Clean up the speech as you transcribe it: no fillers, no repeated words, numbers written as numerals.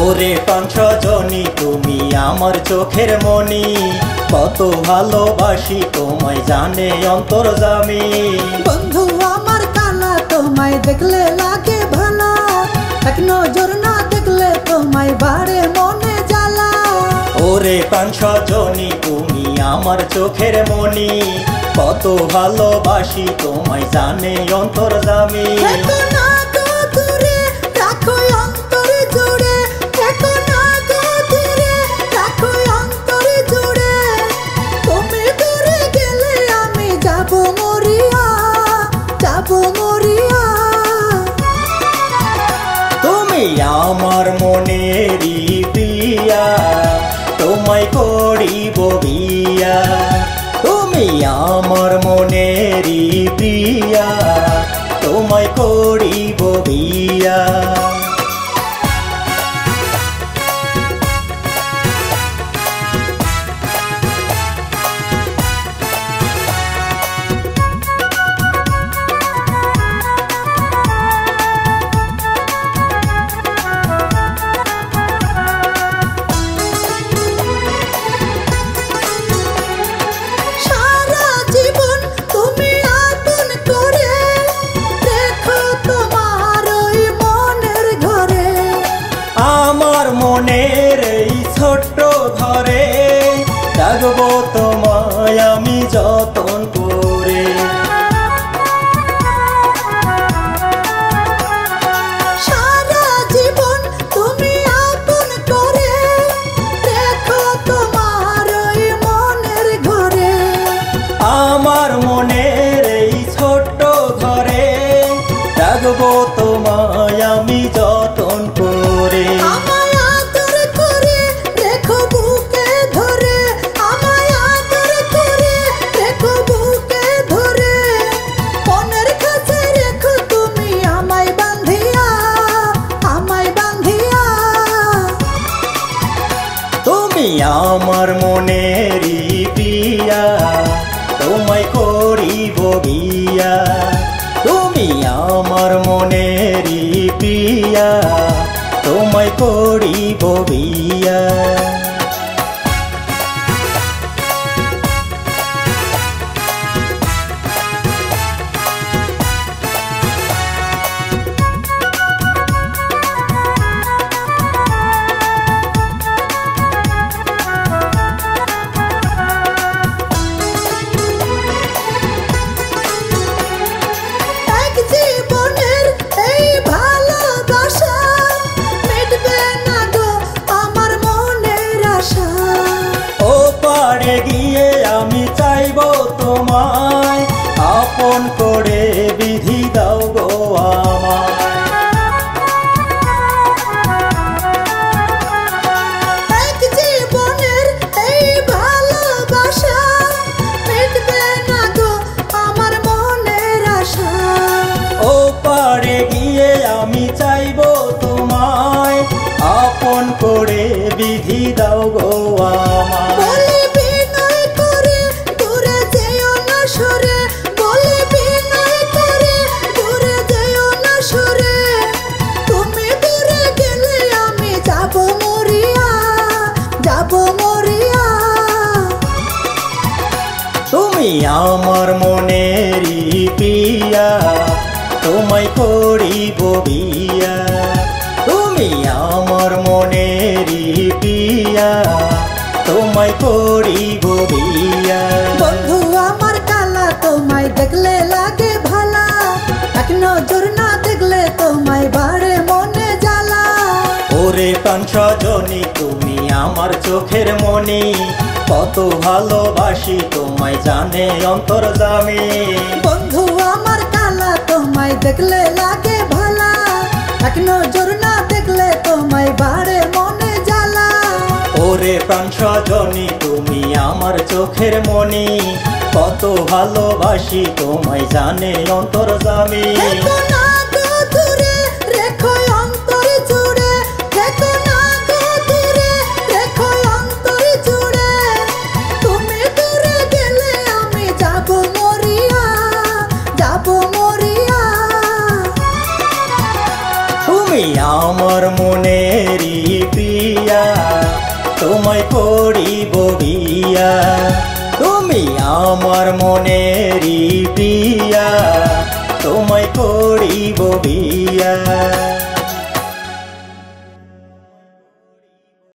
ওরে পাঁচ জনী তুমি আমার চোখের মনি, কত ভালোবাসি তোমায় জানে অন্তর্যামী। বন্ধু আমার কালা তোমায় দেখলে লাগে ভালা, এক নজর না দেখলে তোমায় বাড়ে মনে জ্বালা। ওরে পাঁচ জনী তুমি আমার চোখের মনি, কত ভালোবাসি তোমায় জানে অন্তর্যামী। তুমি আমার মনেরই প্রিয়া, তোমায় করিব বিয়া। তুমি আমার মনেরই প্রিয়া, তোমায় করিব বিয়া। মনের এই ছোট্ট ঘরে রাখবো তোমায় আমি যতন করে। সারা জীবন তুমি আপন করে রেখো তোমার ওই মনের ঘরে। আমার মনের এই ছোট্ট ঘরে রাখবো তোমায় আমি যতন করে। আমার মনেরই প্রিয়া, তোমায় করিব বিয়া। তুমি আমার মনেরই প্রিয়া, তোমায় করিব বিয়া। গিয়ে আমি চাইব তোমায় আপন করে বিধি দাও গো আমায়। এক জীবনের এই ভালোবাসা মিটবে না গো আমার মনের আশা। ও পারে গিয়ে আমি চাইব তোমায় আপন করে বিধি দাও গো আমায়। তুমি আমার মনেরই প্রিয়া, তোমায় করিব বিয়া। তুমি আমার মনেরই প্রিয়া, তোমায় করিব বিয়া। বন্ধু আমার কালা তোমায় দেখলে লাগে ভালা, এক নজর না দেখলে তোমায় বাড়ে মনে জ্বালা। ওরে পাঁচ জনী তুমি আমার চোখের মনি, কত ভালোবাসি তোমায় জানে অন্তর্যামী। বন্ধু আমার কালা তোমায় দেখলে লাগে ভালা, এক নজর না দেখলে তোমায় বাড়ে মনে জ্বালা। ওরে পাঁচ জনী তুমি আমার চোখের মনি, কত ভালোবাসি তোমায় জানে অন্তর্যামী। তুমি আমার মনেরই তুমি আমার মনেরই প্রিয়া, তোমায় করিব বিয়া।